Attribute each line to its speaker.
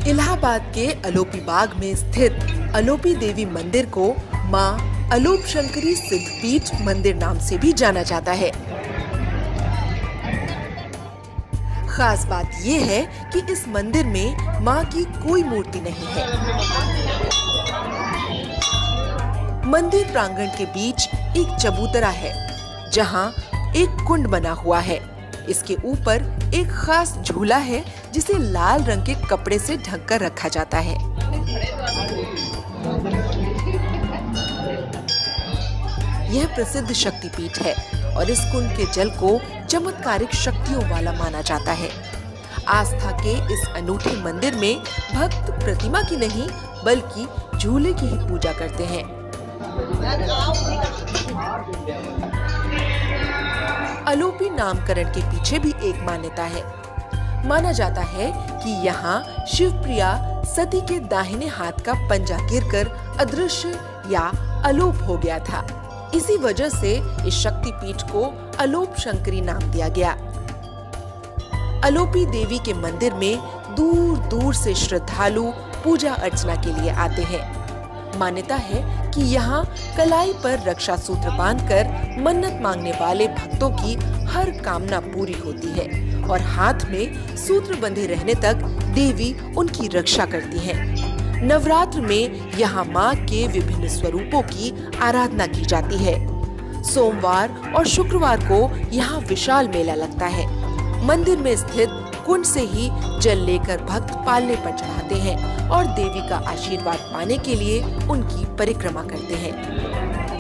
Speaker 1: इलाहाबाद के अलोपी बाग में स्थित अलोपी देवी मंदिर को मां अलोप शंकरी सिद्धपीठ मंदिर नाम से भी जाना जाता है। खास बात ये है कि इस मंदिर में मां की कोई मूर्ति नहीं है। मंदिर प्रांगण के बीच एक चबूतरा है, जहां एक कुंड बना हुआ है। इसके ऊपर एक खास झूला है, जिसे लाल रंग के कपड़े से ढककर रखा जाता है। यह प्रसिद्ध शक्तिपीठ है और इस कुंड के जल को चमत्कारिक शक्तियों वाला माना जाता है। आस्था के इस अनूठे मंदिर में भक्त प्रतिमा की नहीं बल्कि झूले की ही पूजा करते हैं। अलोपी नामकरण के पीछे भी एक मान्यता है। माना जाता है कि यहाँ शिवप्रिया सती के दाहिने हाथ का पंजा गिरकर अदृश्य या अलोप हो गया था। इसी वजह से इस शक्तिपीठ को अलोप शंकरी नाम दिया गया। अलोपी देवी के मंदिर में दूर दूर से श्रद्धालु पूजा अर्चना के लिए आते हैं। मान्यता है कि यहाँ कलाई पर रक्षा सूत्र बांधकर मन्नत मांगने वाले भक्तों की हर कामना पूरी होती है और हाथ में सूत्र बंधे रहने तक देवी उनकी रक्षा करती हैं। नवरात्र में यहाँ माँ के विभिन्न स्वरूपों की आराधना की जाती है। सोमवार और शुक्रवार को यहाँ विशाल मेला लगता है। मंदिर में स्थित कुंड से ही जल लेकर भक्त पालने पर चढ़ाते हैं और देवी का आशीर्वाद पाने के लिए उनकी परिक्रमा करते हैं।